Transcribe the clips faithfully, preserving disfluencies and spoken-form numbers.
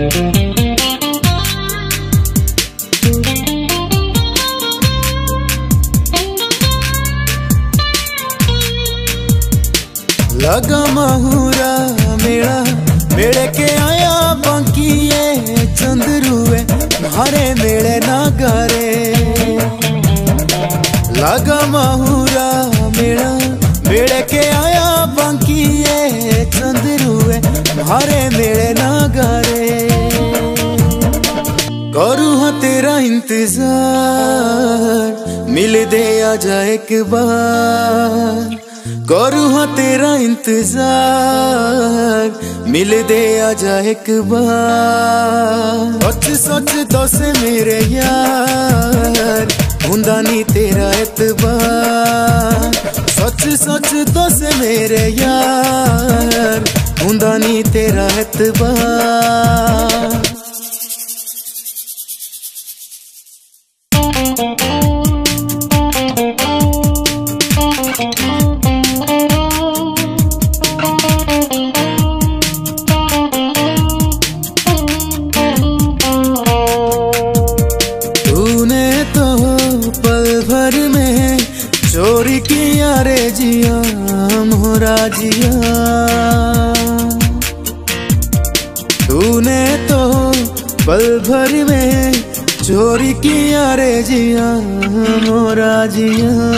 लगा माहूरा मेरा मेले के आया बाकी ये चंद्रुए मारे मेले ना करे। लगा माहूरा मेरा मेले के आया बाकी ये चंद्रुए मारे मेले ना करे। करूँ हाँ तेरा इंतजार मिल दे आजा एक बार। करूँ हाँ तेरा इंतजार मिल दे आजा एक बार। सच सच दस मेरे यार हुंदा नी तेरा एतबार। सच सच दस मेरे यार हुंदा नी तेरा एतबार। चोरी किया रे जिया मोरा जिया। तूने तो पल भर में चोरी किया रे जिया मोरा जिया।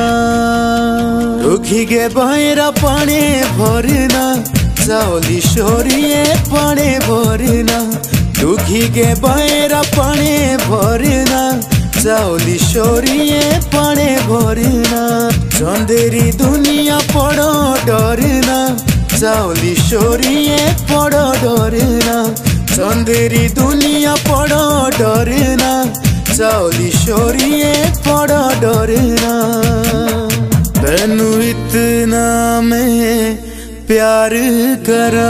रुखी गे बहेरा पाने भरना चावली शोरिए पाने भरना। दुखी गे बहेरा पाने भरना चावली शोरिए पाने भरना। चंदेरी दुनिया पड़ो डरना चावली शोरिए पड़ो डरना। चंदेरी दुनिया पड़ो डरना चावली शोरिए पड़ो डरना। तेनू इतना मैं प्यार करा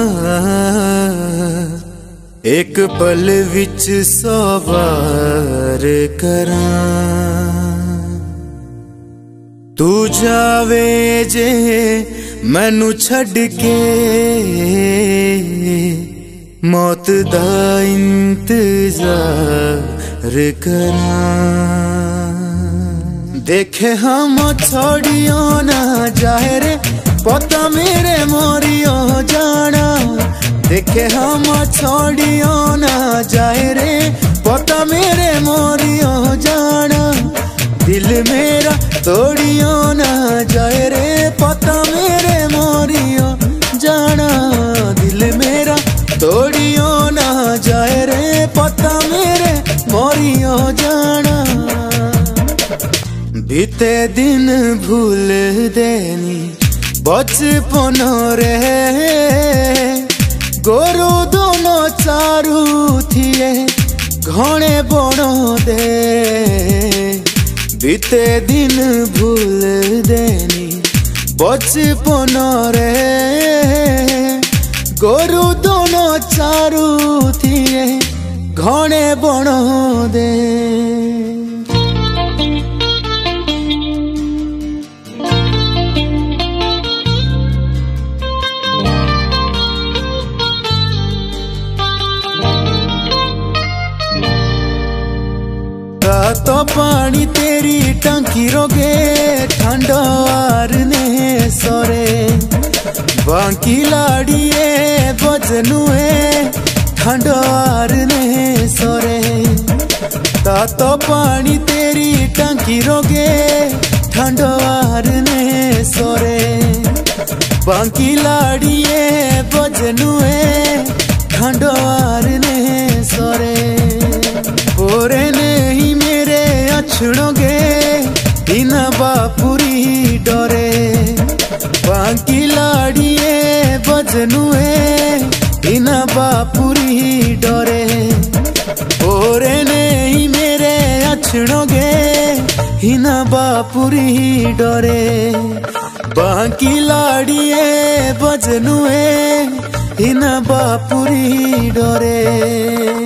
एक पल विच सौ बार करा। तू जावे जे मैनू छड़ के मौत दा इंतजार करा। देखे हम छोड़ियो ना जाए रे पता मेरे मोरियो जाना। देखे हम छोड़ियो ना जाए रे पता मेरे मोरियो जाना। दिल मेरा तोड़ियो ना जाए रे पता मेरे मोरियो जाना। दिल मेरा तोड़ियो ना जाए रे पता मेरे मोरियो जाना। बीते दिन भूल देनी बचपन रे गोरू दोनों चारू थिए घणे बणो दे। बीते दिन भूल देनी बचपन रे गोरू दोनों चारू थिए घणे बणो दे। तो पानी तेरी टंकी रोगे ठंडार ने सोरे। बांकी लाड़िए बजनुए ठंडार ने सोरे। ता तो पानी तेरी टंकी रोगे ठंडार ने सोरे। बांकी लाड़िए बजनुए ठंडार ने सोरे। ओरे नहीं मेरे अछड़ोगे इना बापुरी डरे। बांकी लाड़िए बजनुए इना बापुरी डरे। ओरे नहीं मेरे अछड़ोगे इना बापुरी डरे। बांकी लाड़िए बजनुए इना बापुरी डरे।